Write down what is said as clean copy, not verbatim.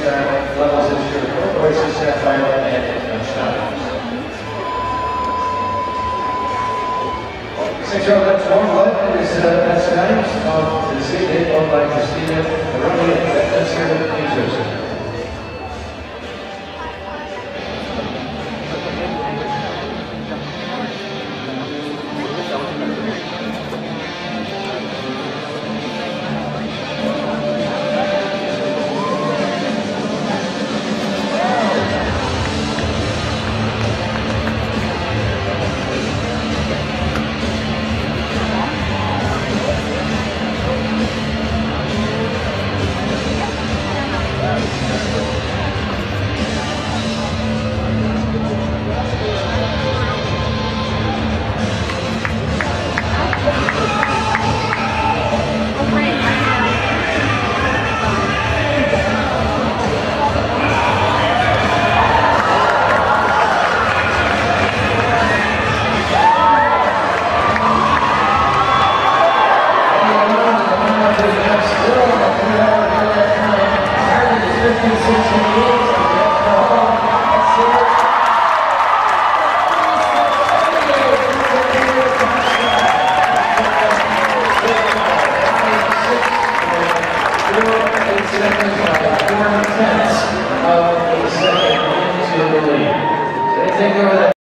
levels this year. Voices Sapphire and Stein. 6-year-old that's one left is that's nice of the city, owned by Christina Running Fitness here at the Musician.